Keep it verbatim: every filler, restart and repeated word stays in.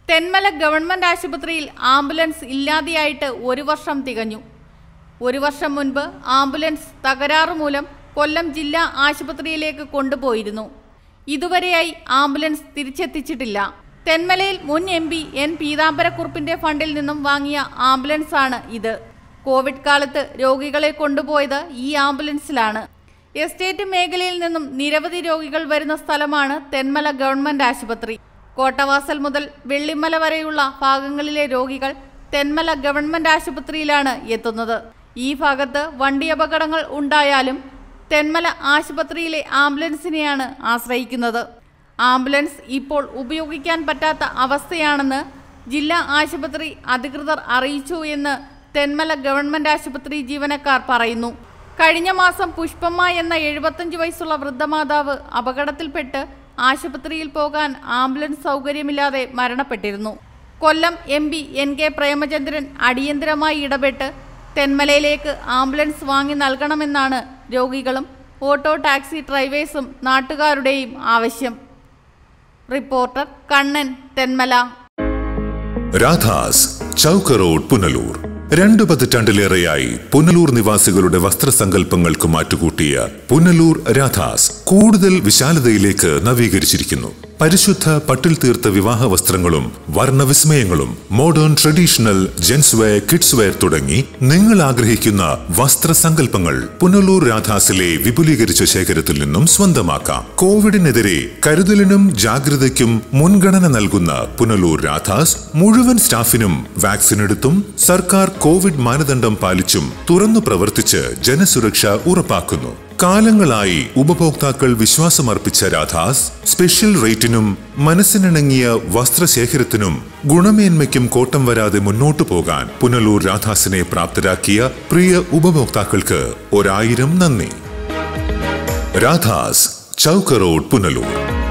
Thenmala government ആശുപത്രിയിൽ ambulance ഇല്ലാതെയായിട്ട് ഒരു വർഷം തികഞ്ഞു. ഒരു വർഷം മുൻപ് ആംബുലൻസ് തകരാറ് മൂലം കൊല്ലം ജില്ലാ ആശുപത്രിയിലേക്ക് കൊണ്ടുപോയിരുന്നു. ഇതുവരെയായി ആംബുലൻസ് തിരിച്ചെത്തിച്ചിട്ടില്ല. തെന്മലയിൽ മുൻ എം പി എൻ പീതാംബരക്കുറുപ്പിന്റെ ഫണ്ടിൽ നിന്നും വാങ്ങിയ ആംബുലൻസാണ് ഇത്. കോവിഡ് കാലത്ത് രോഗികളെ കൊണ്ടുപോയത് ഈ ആംബുലൻസിലാണ്. എസ്റ്റേറ്റ് മേഖലയിൽ നിന്നും നിരവധി രോഗികൾ വരുന്ന സ്ഥലമാണ് തെന്മല ഗവൺമെന്റ് ആശുപത്രി. കോട്ടവാസൽ മുതൽ വെള്ളിമല വരെയുള്ള ഭാഗങ്ങളിലെ രോഗികൾ തെന്മല ഗവൺമെന്റ് ആശുപത്രിയിലാണ് എത്തുന്നത്. ഈ ഭാഗത്ത് വണ്ടി അപകടങ്ങൾ ഉണ്ടായാലും തെന്മല ആശുപത്രിയിലെ ആംബുലൻസിനെയാണ് ആശ്രയിക്കുന്നത്. ആംബുലൻസ് ഇപ്പോൾ ഉപയോഗിക്കാൻ പറ്റാത്ത അവസ്ഥയാണെന്ന് ജില്ലാ ആശുപത്രി അധികൃതർ അറിയിച്ചു എന്ന് തെന്മല ഗവൺമെന്റ് ആശുപത്രി ജീവനക്കാർ പറയുന്നു. കഴിഞ്ഞ മാസം പുഷ്പമ്മ എന്ന എഴുപത്തഞ്ച് വയസ്സുള്ള വൃദ്ധമാതാവ് അപകടത്തിൽപ്പെട്ട് ആശുപത്രിയിൽ പോകാൻ ആംബുലൻസ് സൗകര്യമില്ലാതെ മരണപ്പെട്ടിരുന്നു. Kollam M P N K Premachandran അടിയന്തരമായി ഇടപെട്ട് തെന്മലയിലേക്ക് ആംബുലൻസ് വാങ്ങി നൽകണമെന്നാണ് രോഗികളും ഓട്ടോ ടാക്സി ഡ്രൈവേഴ്സും നാട്ടുകാരുടെയും ആവശ്യം. റിപ്പോർട്ടർ കണ്ണൻ, തെന്മല. രാധാസ്, ചൗക്ക് റോഡ്, പുനലൂർ. രണ്ടു പതിറ്റാണ്ടിലേറെയായി പുനലൂർ നിവാസികളുടെ വസ്ത്രസങ്കല്പങ്ങൾക്ക് മാറ്റുകൂട്ടിയ പുനലൂർ രാധാസ് കൂടുതൽ വിശാലതയിലേക്ക് നവീകരിച്ചിരിക്കുന്നു. പരിശുദ്ധ പട്ടിൽ തീർത്ത വിവാഹ വസ്ത്രങ്ങളും വർണ്ണവിസ്മയങ്ങളും modern traditional gents wear, kids wear തുടങ്ങി നിങ്ങൾ ആഗ്രഹിക്കുന്ന വസ്ത്രസങ്കല്പങ്ങൾ പുനലൂർ രാധാസിലെ വിപുലീകരിച്ച ശേഖരത്തിൽ നിന്നും സ്വന്തമാക്കാം. കോവിഡിനെതിരെ കരുതലിനും ജാഗ്രതയ്ക്കും മുൻഗണന നൽകുന്ന പുനലൂർ രാധാസ് മുഴുവൻ സ്റ്റാഫിനും വാക്സിൻ എടുത്തും സർക്കാർ കോവിഡ് മാനദണ്ഡം പാലിച്ചും തുറന്നു പ്രവർത്തിച്ച് ജനസുരക്ഷ ഉറപ്പാക്കുന്നു. കാലങ്ങളായി ഉപഭോക്താക്കൾ വിശ്വാസമർപ്പിച്ച രാധാസ് സ്പെഷ്യൽ റേറ്റിനും മനസ്സിനിണങ്ങിയ വസ്ത്രശേഖരത്തിനും ഗുണമേന്മയ്ക്കും കോട്ടം വരാതെ മുന്നോട്ടു പോകാൻ പുനലൂർ രാധാസിനെ പ്രാപ്തരാക്കിയ പ്രിയ ഉപഭോക്താക്കൾക്ക് ഒരായിരം നന്ദി. രാധാസ്, ചൗക്ക് റോഡ്, പുനലൂർ.